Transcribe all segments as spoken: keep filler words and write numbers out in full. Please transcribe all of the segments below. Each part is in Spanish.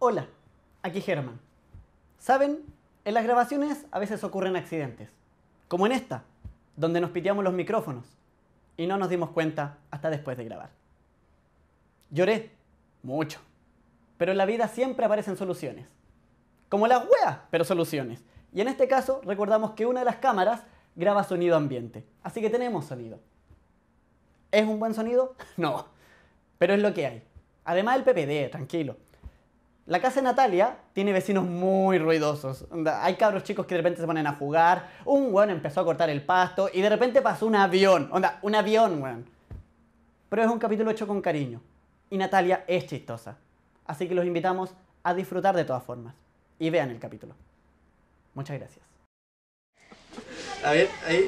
Hola, aquí Germán. ¿Saben? En las grabaciones a veces ocurren accidentes, como en esta, donde nos piteamos los micrófonos y no nos dimos cuenta hasta después de grabar. Lloré, mucho, pero en la vida siempre aparecen soluciones. Como las weas, pero soluciones. Y en este caso recordamos que una de las cámaras graba sonido ambiente, así que tenemos sonido. ¿Es un buen sonido? No, pero es lo que hay. Además el P P D, tranquilo. La casa de Natalia tiene vecinos muy ruidosos. Hay cabros chicos que de repente se ponen a jugar. Un weón empezó a cortar el pasto y de repente pasó un avión. Onda, un avión, weón. Pero es un capítulo hecho con cariño. Y Natalia es chistosa. Así que los invitamos a disfrutar de todas formas. Y vean el capítulo. Muchas gracias. A ver, ahí.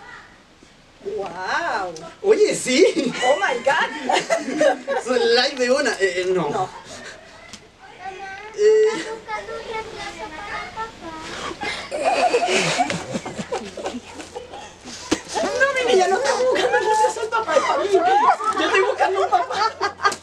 ¡Wow! Oye, sí. ¡Oh my God! Son live de una. Eh, eh, no. No. Eh, buscando un reemplazo para papá. No, mi niña, no estás buscando el reemplazo al papá, es para mí. Yo estoy buscando un papá.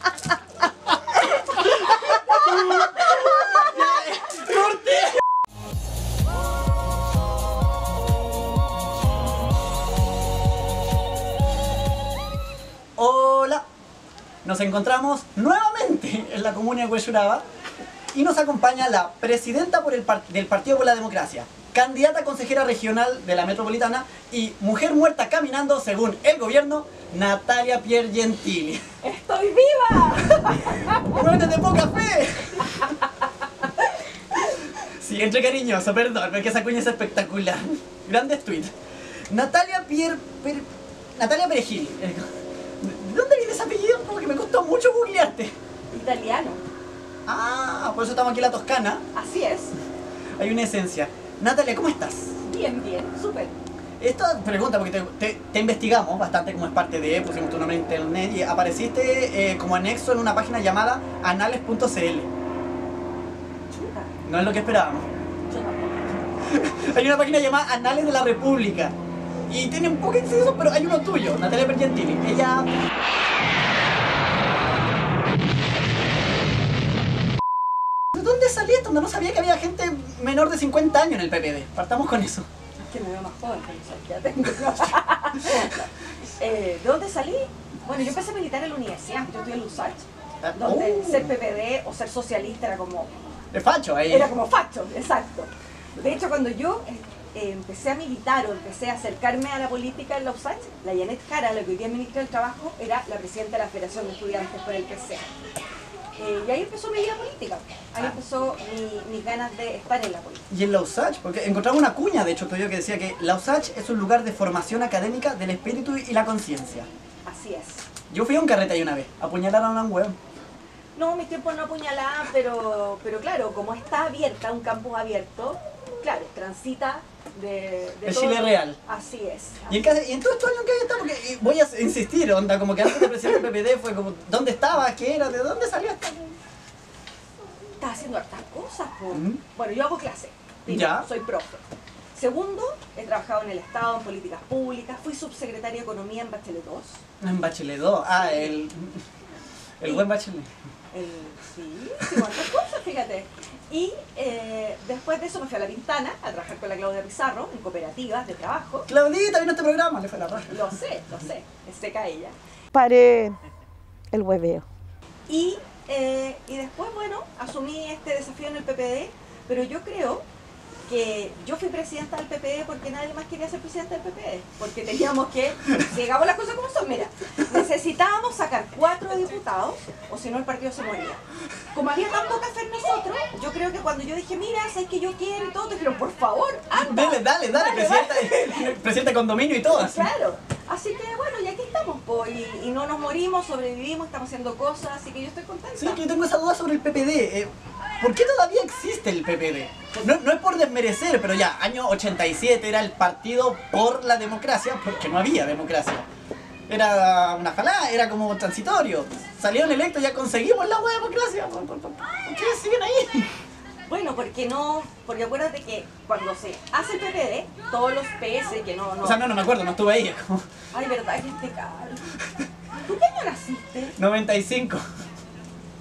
Hola, nos encontramos nuevamente en la comuna de Huechuraba y nos acompaña la presidenta por el par del Partido por la Democracia, candidata a consejera regional de la metropolitana y mujer muerta caminando según el gobierno, Natalia Piergentili. ¡Estoy viva! ¡Bueno, de poca fe! Sí, entre cariñoso, perdón, porque esa cuña es espectacular. Grandes tweets. Natalia Pier... Per, Natalia Perejil. ¿De dónde viene ese apellido? Como que me costó mucho googlearte. Italiano. Ah, por eso estamos aquí en la Toscana. Así es. Hay una esencia. Natalia, ¿cómo estás? Bien, bien, súper. Esta pregunta, porque te, te, te investigamos bastante como es parte de, pusimos tu nombre en internet y apareciste eh, como anexo en una página llamada anales punto c l. Chuta. No es lo que esperábamos. Yo tampoco. Hay una página llamada Anales de la República. Y tiene un poco de incisos, pero hay uno tuyo, Natalia Piergentili. Ella... ¿De dónde salí esto? No sabía que había gente menor de cincuenta años en el P P D. Partamos con eso. Es que me veo más joven, pero ya tengo. eh, ¿De dónde salí? Bueno, yo empecé a militar en la universidad. Yo estudié en Lusach, donde Oh. ser P P D o ser socialista era como... De facho ahí. Era como facho, exacto. De hecho, cuando yo eh, eh, empecé a militar o empecé a acercarme a la política en la U S A C, la Janet Jara, la que hoy día es ministra del Trabajo, era la presidenta de la Federación de Estudiantes por el P C. Eh, y ahí empezó mi vida política. Ahí Ah. empezó mi, mis ganas de estar en la política. Y en la U S A C, porque encontramos una cuña, de hecho, tuyo que decía que la U S A C es un lugar de formación académica del espíritu y la conciencia. Así es. Yo fui a un carrete ahí una vez, apuñalaron a un hueón. No, mis tiempos no apuñalaban, pero, pero claro, como está abierta, un campus abierto, claro, transita de, de El todo. Chile real. Así es. Y en, cada, y en todos estos años que hay estado, porque y voy a insistir, onda, como que antes de presidente del P P D fue como, ¿dónde estabas? ¿Qué era? ¿De dónde salió esta? Estás haciendo hartas cosas, po. Ujú. Bueno, yo hago clase. Primero, Ya. soy profe. Segundo, he trabajado en el Estado, en políticas públicas. Fui subsecretaria de Economía en Bachelet dos. En Bachelet dos. Ah, el... El buen Bachelet. El, sí, sí, otras cosas, fíjate. Y eh, después de eso me fui a La Pintana a trabajar con la Claudia Pizarro en cooperativas de trabajo. Claudita vino a este programa, le fue la raja. Lo sé, lo sé, es seca ella. Paré el hueveo. Y, eh, y después, bueno, asumí este desafío en el P P D, pero yo creo que yo fui presidenta del P P D porque nadie más quería ser presidenta del P P D, porque teníamos que, si hagamos las cosas como son, mira, necesitábamos sacar cuatro diputados, o si no el partido se moría. Como había tan poca fe en nosotros, yo creo que cuando yo dije, mira, sabes que yo quiero y todo, te dijeron, por favor, anda. Dale, dale, dale, presidenta, presidenta de condominio y todo así. Claro, así que bueno, y aquí estamos, po, y, y no nos morimos, sobrevivimos, estamos haciendo cosas, así que yo estoy contenta. Sí, que yo tengo esa duda sobre el P P D. Eh, ¿Por qué todavía existe el P P D? No, no es por desmerecer, pero ya, año ochenta y siete era el partido por la democracia, porque no había democracia. Era una falada, era como transitorio. Salieron electos, ya conseguimos la buena democracia. ¿Por, por, por, ¿por qué siguen ahí? Bueno, porque no, porque acuérdate que cuando se hace el P P D, todos los P S que no, no. O sea, no, no me acuerdo, no estuve ahí. Como Ay, verdad que este caro. ¿Tú qué año naciste? noventa y cinco.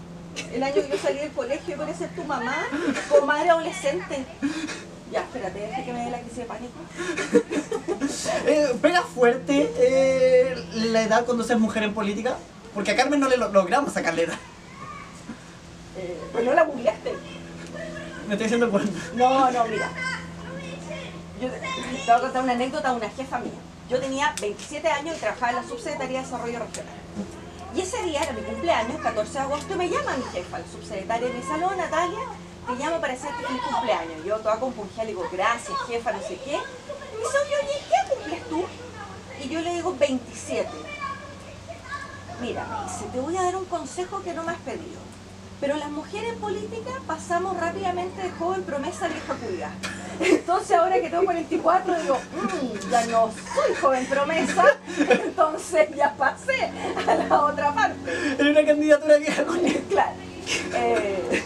El año que yo salí del colegio, yo quería ser tu mamá, como madre adolescente. Ya, espérate, deja que me dé la crisis de pánico. Eh, ¿Pega fuerte eh, la edad cuando seas mujer en política? Porque a Carmen no le lo- logramos sacarle edad. Eh, pues no la googleaste. Me estoy diciendo el cuento. No, no, mira. Yo te, te voy a contar una anécdota de una jefa mía. Yo tenía veintisiete años y trabajaba en la Subsecretaría de Desarrollo Regional. Y ese día era mi cumpleaños, catorce de agosto, y me llama mi jefa, la subsecretaria, de mi salón, Natalia, te llamo para hacerte feliz cumpleaños. Yo toda compungida le digo, gracias jefa, no sé qué. Y dice, oye, oye, ¿qué cumples tú? Y yo le digo, veintisiete. Mira, me dice, te voy a dar un consejo que no me has pedido. Pero las mujeres en política pasamos rápidamente de joven promesa a vieja cuida. Entonces ahora que tengo cuarenta y cuatro digo, mmm, ya no soy joven promesa, entonces ya pasé a la otra parte. Era una candidatura que era con él. Claro. Eh,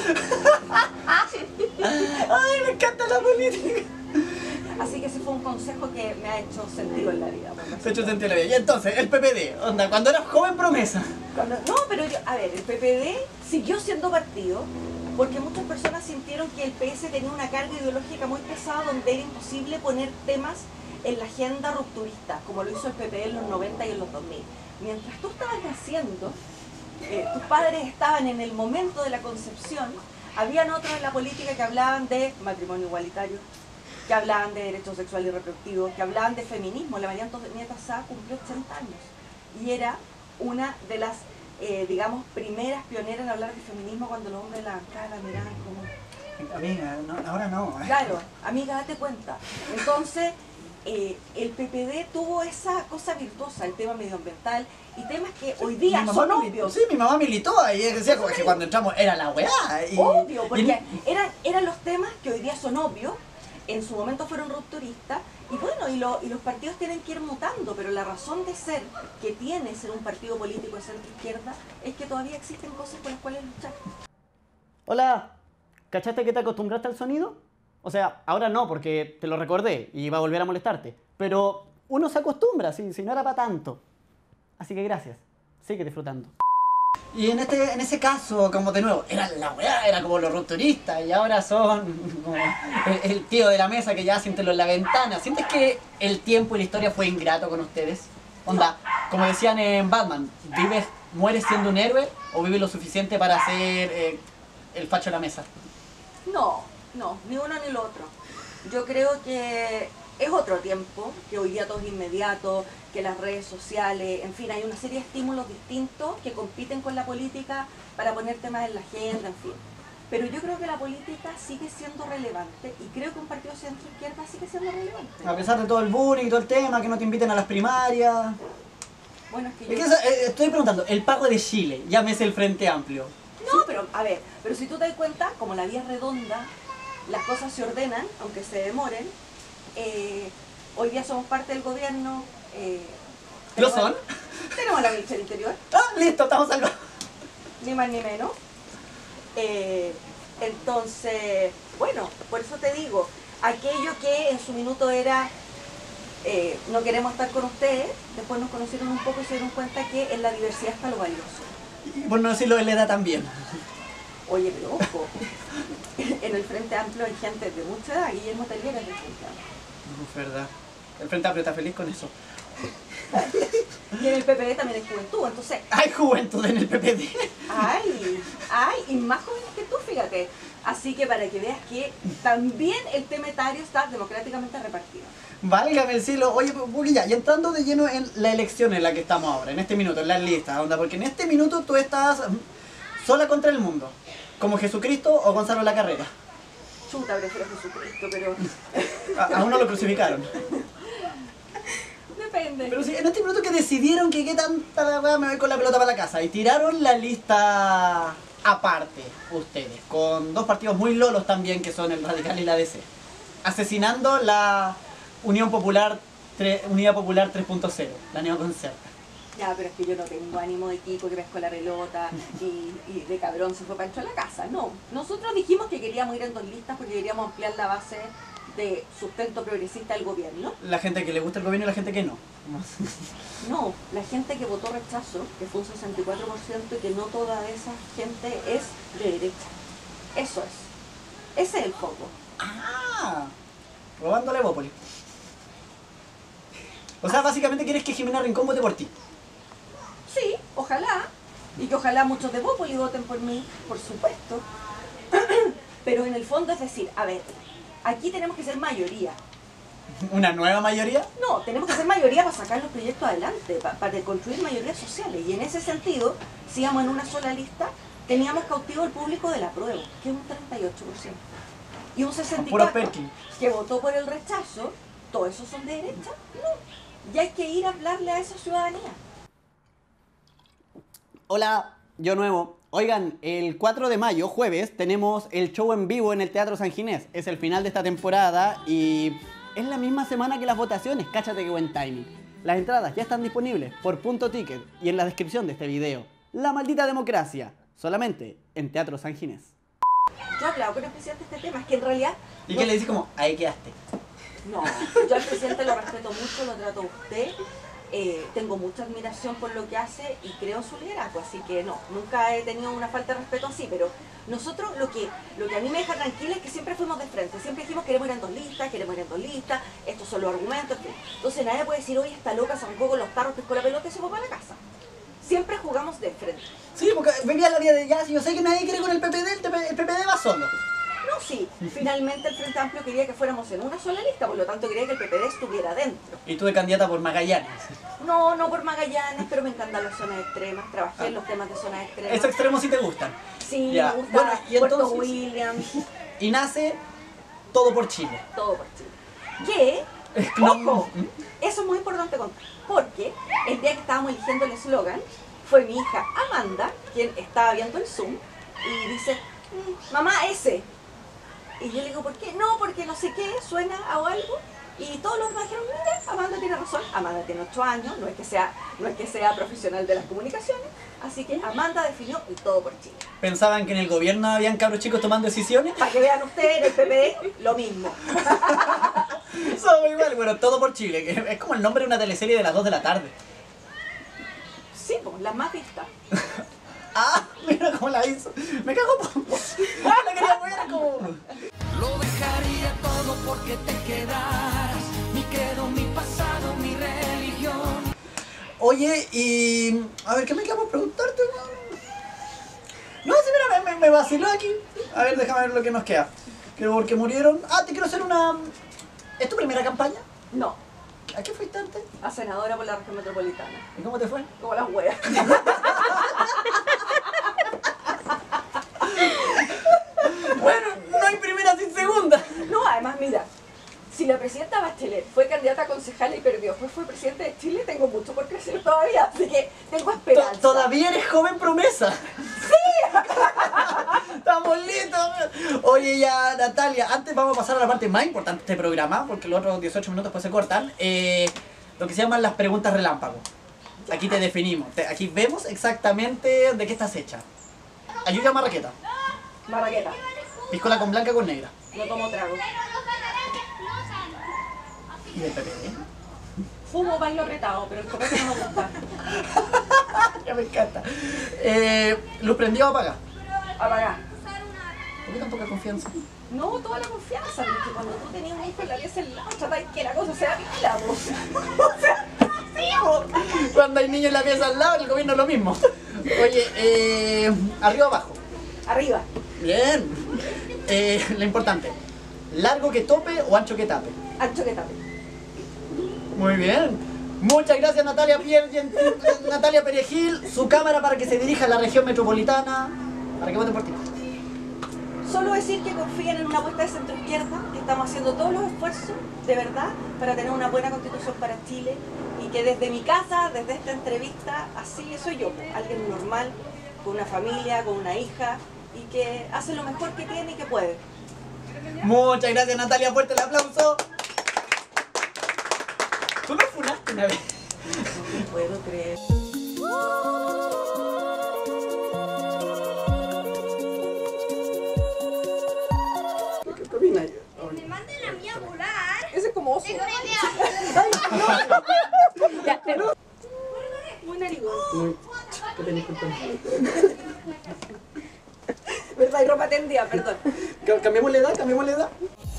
Ay, me encanta la política. así que ese fue un consejo que me ha hecho sentido en la vida. por Se ha decirlo. hecho sentido la vida. Y entonces, el P P D, onda, cuando eras joven promesa. Cuando- no, pero yo, a ver, el P P D siguió siendo partido porque muchas personas sintieron que el P S tenía una carga ideológica muy pesada donde era imposible poner temas en la agenda rupturista, como lo hizo el P P D en los noventa y en los dos mil. Mientras tú estabas naciendo, eh, tus padres estaban en el momento de la concepción, habían otros en la política que hablaban de matrimonio igualitario, que hablaban de derechos sexuales y reproductivos, que hablaban de feminismo. La María Antonieta Sá cumplió ochenta años y era una de las, eh, digamos, primeras pioneras en hablar de feminismo cuando los hombres la bancaban, la miraban como... Amiga, no, ahora no. ¿eh? Claro, amiga, date cuenta. Entonces, eh, el P P D tuvo esa cosa virtuosa, el tema medioambiental y temas que hoy día Mi mamá son mili- obvios. Sí, mi mamá militó ahí, decía como que cuando entramos era la weá. Y, Obvio, y- porque eran, eran los temas que hoy día son obvios, en su momento fueron rupturistas, y bueno, y, lo- y los partidos tienen que ir mutando, pero la razón de ser que tiene ser un partido político de centro izquierda es que todavía existen cosas por las cuales luchar. Hola, ¿cachaste que te acostumbraste al sonido? O sea, ahora no, porque te lo recordé y iba a volver a molestarte. Pero uno se acostumbra, si, si no era para tanto. Así que gracias, sigue disfrutando. Y en este en ese caso, como de nuevo, era la weá, era como los rupturistas y ahora son como el, el tío de la mesa que ya siéntelo en la ventana. ¿Sientes que el tiempo y la historia fue ingrato con ustedes? Onda, como decían en Batman, ¿vives, mueres siendo un héroe o vives lo suficiente para ser eh, el facho de la mesa? No, no, ni uno ni lo otro. Yo creo que es otro tiempo, que hoy día todo es inmediato, que las redes sociales, en fin, hay una serie de estímulos distintos que compiten con la política para poner temas en la agenda, en fin. Pero yo creo que la política sigue siendo relevante y creo que un partido centro-izquierda sigue siendo relevante. A pesar de todo el bullying y todo el tema, que no te inviten a las primarias. Bueno, es que Es yo... que eso, eh, estoy preguntando, el pago de Chile, llámese el Frente Amplio. No, pero a ver, pero si tú te das cuenta, como la vía es redonda, las cosas se ordenan, aunque se demoren. Eh, hoy día somos parte del gobierno. Eh, ¿Lo tenemos- son? Tenemos la ministra del Interior, Ah, listo, estamos salvados. ni más ni menos. Eh, entonces, bueno, por eso te digo, aquello que en su minuto era eh, no queremos estar con ustedes, después nos conocieron un poco y se dieron cuenta que en la diversidad está lo valioso. Y por no decirlo de la edad también. Oye, pero ojo, en el Frente Amplio hay gente de mucha edad, Guillermo Tellier es del Frente Amplio. No, es verdad. El Frente Amplio está feliz con eso. Y en el P P D también hay juventud, entonces, Hay juventud en el P P D. ay, ay, y más jóvenes que tú, fíjate. Así que para que veas que también el tema etario está democráticamente repartido. Válgame el cielo. Oye, Buguilla, y entrando de lleno en la elección en la que estamos ahora, en este minuto, en las listas, onda, porque en este minuto tú estás sola contra el mundo. Como Jesucristo o Gonzalo La Carrera. Chuta, prefiero a Jesucristo, pero A, a uno lo crucificaron. depende. Pero sí, en este minuto que decidieron que qué tanta la weá me voy con la pelota para la casa y tiraron la lista aparte, ustedes, con dos partidos muy lolos también que son el Radical y la D C, asesinando la Unión Popular, tre- Unidad Popular tres punto cero, la neoconcerta. Ya, pero es que yo no tengo ánimo de Kiko que pescó la pelota y, y de cabrón se fue Pancho a la casa. No, nosotros dijimos que queríamos ir en dos listas porque queríamos ampliar la base de sustento progresista del gobierno. La gente que le gusta el gobierno y la gente que no. No, la gente que votó rechazo, que fue un sesenta y cuatro por ciento, y que no toda esa gente es de derecha. Eso es. Ese es el foco. Ah, robándole Bópoli. O sea, básicamente quieres que Jimena Rincón vote por ti. Sí, ojalá. Y que ojalá muchos de Bópoli voten por mí, por supuesto. Pero en el fondo es decir, a ver, aquí tenemos que ser mayoría. ¿Una nueva mayoría? No, tenemos que ser mayoría para sacar los proyectos adelante, para, para construir mayorías sociales. Y en ese sentido, si íbamos en una sola lista, teníamos cautivo el público del apruebo, que es un treinta y ocho por ciento. Y un sesenta y cuatro por ciento que votó por el rechazo, ¿todos esos son de derecha? No. Y hay que ir a hablarle a esa ciudadanía. Hola, yo nuevo. Oigan, el cuatro de mayo, jueves, tenemos el show en vivo en el Teatro San Ginés. Es el final de esta temporada y es la misma semana que las votaciones. Cáchate qué buen timing. Las entradas ya están disponibles por Punto Ticket y en la descripción de este video. La maldita democracia, solamente en Teatro San Ginés. Yo he hablado con el presidente de este tema, es que en realidad... ¿Y no, qué le dices como, ahí quedaste? No, yo al presidente lo respeto mucho, lo trato a usted. Eh, tengo mucha admiración por lo que hace y creo en su liderazgo, así que no, nunca he tenido una falta de respeto así, pero nosotros lo que, lo que a mí me deja tranquila es que siempre fuimos de frente, siempre dijimos queremos ir en dos listas, queremos ir en dos listas, estos son los argumentos, que... entonces nadie puede decir, oye, esta loca se arrancó con los tarros, pescó la pelota y se fue para la casa. Siempre jugamos de frente. Sí, porque venía la día de ya, si yo sé que nadie quiere con el P P D, el P P D va solo. No, sí, finalmente el Frente Amplio quería que fuéramos en una sola lista, por lo tanto quería que el P P D estuviera dentro. Y tú de candidata por Magallanes. No, no por Magallanes, pero me encantan las zonas extremas, trabajé en los temas de zonas extremas. Esos extremos sí te gustan. Sí, Ya. me gusta Bueno, y Puerto entonces- Williams, Y nace Todo por Chile. todo por Chile. Que, ojo, eso es muy importante contar, porque el día que estábamos eligiendo el eslogan, fue mi hija Amanda, quien estaba viendo el Zoom, y dice, "Mm, mamá, ese". Y yo le digo, ¿por qué? No, porque no sé qué, suena o algo. Y todos los demás dijeron, mira, Amanda tiene razón. Amanda tiene ocho años, no es que sea, no es que sea profesional de las comunicaciones. Así que Amanda definió el Todo por Chile. ¿Pensaban que en el gobierno habían cabros chicos tomando decisiones? Para que vean ustedes, en el P P D, lo mismo. Somos igual, bueno, Todo por Chile, que es como el nombre de una teleserie de las dos de la tarde. Sí, pues, las más vistas. Ah, mira cómo la hizo. Me cago po. Ah, la quería ver como... Lo dejaría todo porque te quedaras. Mi credo, mi pasado, mi religión. Oye, y... a ver, ¿qué me queda por preguntarte? No, sí, mira, me, me, me vaciló aquí. A ver, déjame ver lo que nos queda. Que porque murieron... Ah, te quiero hacer una... ¿Es tu primera campaña? No, ¿A qué fuiste antes? a senadora por la región metropolitana. ¿Y cómo te fue? Como las huevas. Bueno, no hay primera sin segunda. No, además, mira, si la presidenta Bachelet fue candidata a concejala y perdió, después fue presidente de Chile, tengo mucho por crecer todavía, así que tengo To- esperanza. Todavía eres joven promesa. ¡Sí! Estamos listos. Oye, ya, Natalia, antes vamos a pasar a la parte más importante de este programa, porque los otros dieciocho minutos pues se cortan. Eh, lo que se llaman las preguntas relámpago. Aquí te definimos. Te- aquí vemos exactamente de qué estás hecha. Ayuda a marraqueta. Marraqueta, Piscola con blanca con negra. no tomo trago. ¿Y del P P D? Fumo bailo retado, pero el copete no me gusta. Ya me encanta. Eh, ¿Luz prendida o apagada? Apagar. ¿Por qué tan poca confianza? No, toda la confianza, porque cuando tú tenías un hijo en la pieza al lado, tratáis que la cosa sea pila, po. O sea, sí, po. Cuando hay niños en la pieza al lado, el gobierno es lo mismo. Oye, eh, arriba o abajo. Arriba, Bien. Eh, lo importante. ¿Largo que tope o ancho que tape? ancho que tape. Muy bien. Muchas gracias Natalia Pier, Natalia Perejil. Su cámara para que se dirija a la región metropolitana. Para que voten por ti. Solo decir que confíen en una apuesta de centro izquierda, que estamos haciendo todos los esfuerzos, de verdad, para tener una buena constitución para Chile y que desde mi casa, desde esta entrevista, así soy yo, alguien normal, con una familia, con una hija y que hace lo mejor que tiene y que puede. Muchas gracias Natalia, fuerte el aplauso. Tú me funaste una vez. No me puedo creer. ¿Qué opinas? Me manden a mí a volar. Ese es como oso. Tengo una idea. Muy... ¿Qué tenés que contar? ¿Verdad? Y ropa tendida, perdón. Ca- ¿Cambiamos la edad? ¿Cambiamos la edad?